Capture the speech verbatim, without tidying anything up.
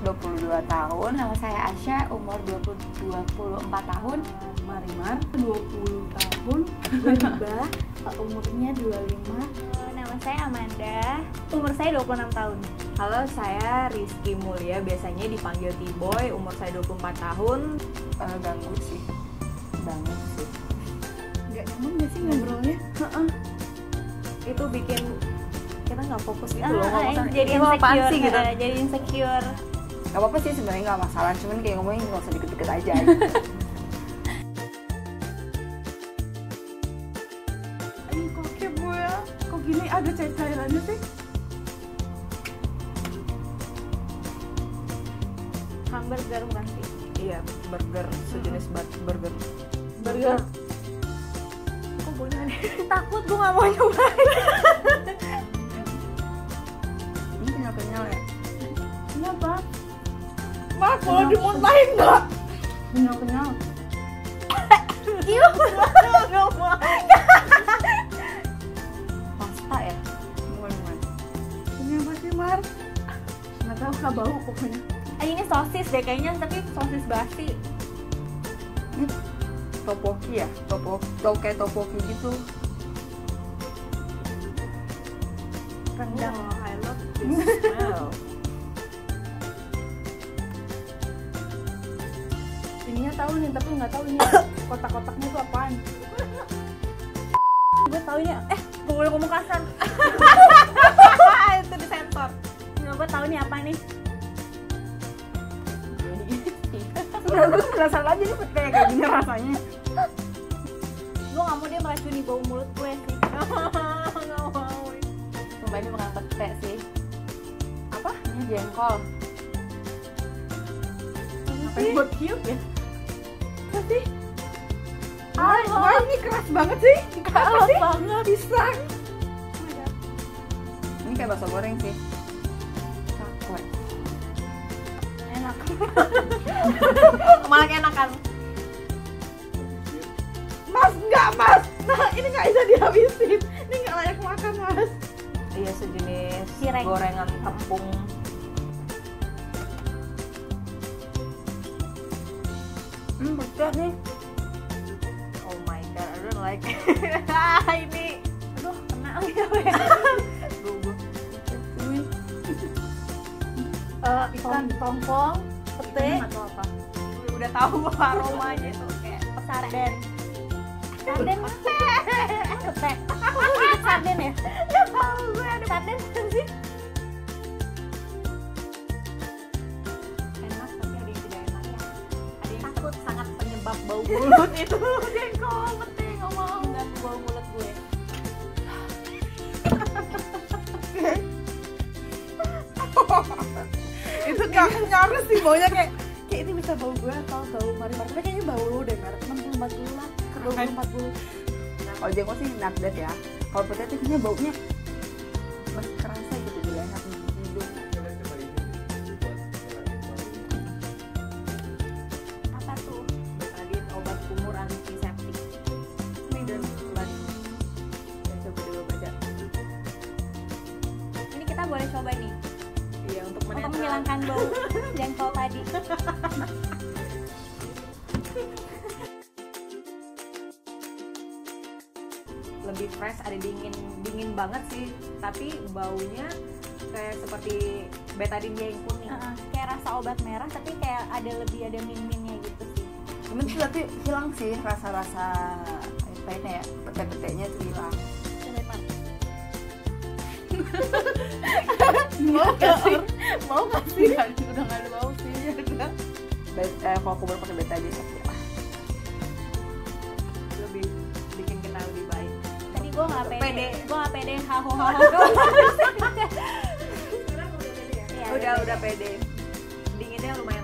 dua puluh dua tahun. Nama saya Asya, umur dua puluh empat tahun. Marimar, dua puluh tahun. Berubah, umurnya dua puluh lima. Nama saya Amanda, umur saya dua puluh enam tahun. Halo, saya Rizky Mulia, biasanya dipanggil T-Boy, umur saya dua puluh empat tahun. Uh, ganggu sih, banget sih. Gak nyaman gak sih ngobrolnya? Heeh. Itu bikin kita nggak fokus gitu loh, Ah, ngomong jadi "Ini apaan insecure, sih?" gitu. ah, jadi insecure. Gak apa-apa sih sebenarnya, nggak masalah. Cuman kayak ngomongin nggak usah deket-deket aja. Gitu. Ih, kok kepo ya? Kok gini ada cair-cairannya sih? Hamburger bukan sih? Iya, burger, sejenis bur- burger. Burger. Kok boleh nih? Takut gue nggak mau nyobain. Ini kenyal-kenyal ya. Kenapa? Mak, kalau dimuntahin nggak? Kenyal-kenyal. Iya, nggak mau. Pasta ya. Gimana? Ini apa sih, Mar? Nggak tahu, nggak bau pokoknya. Ah, ini sosis deh kayaknya, tapi sosis basi. Ini topoki ya, topoki, to kayak topoki gitu. Rendang. Oh, I love this smell. Ininya tahu nih, tapi nggak tahu ini kotak-kotaknya itu apaan. Gue tau ini, eh gue boleh ngomong kasar. Itu disensor. Nggak, gue tau ini apa nih. Udah gue penasaran aja nih kayak kayak gini rasanya. Gue nggak mau dia meracuni bau mulut gue sih. Nggak mau. Sumpah ini bukan pete sih. Apa? Ini jengkol. Apa yang buat cute ya? Apa sih? Ah, Wah, ini keras banget sih. Apa sih? banget. Pisang. Ini kayak bakso goreng sih. Cakwe. Enak. Malah enakan. Mas, enggak, Mas. Nah, ini nggak bisa dihabisin. Ini nggak layak makan, Mas. Iya, sejenis Cireng. gorengan tepung. Hmm, pecah nih. Oh my god, I don't like. Ini Aduh, kena gitu ya. gugup. Eh, ikan tongkol, pete, Atau apa? Udah tahu aromanya itu kayak sarden. Sarden mah? Pete. Kok gue gitu sarden ya? nggak tahu gue ada Sarden kan sih? Enak, tapi ada yang tidak enak ya. ada yang takut sangat penyebab bau mulut itu jengkol pete nggak mau. Enggak bau mulut gue. Itu nggak nyaris sih baunya kayak kayak ini bisa bau gue atau bau Marimar. Tapi kayaknya bau lu deh, Mar. enam puluh empat puluh lah. dua puluh empat puluh. Kalau jengkol sih not bad ya. Kalau pete tuh kayaknya baunya masih kerasa gitu di leher nih, di hidung. Apa tuh? Betadine obat kumur antiseptik. Ini dan obat. Dan coba dulu baca. Ini kita boleh coba nih. Iya, untuk Untuk menetral. menghilangkan bau jengkol tadi. Lebih fresh, ada dingin dingin banget sih, tapi baunya kayak seperti betadine yang kuning. Heeh, kayak rasa obat merah, tapi kayak ada lebih ada min-minnya gitu sih. Cuman tuh tapi hilang sih rasa-rasa pete ya, pete-petenya tuh hilang. Coba Pak. Mau nggak sih? Mau nggak sih? Udah udah nggak ada bau sih. Udah. Bet- eh, kalau aku baru pakai betadine tapi ya. Lebih bikin kita lebih baik. Tadi gue nggak pede, Pede. gue nggak pede haho haho doang. Iya, Udah udah pede. Dinginnya lumayan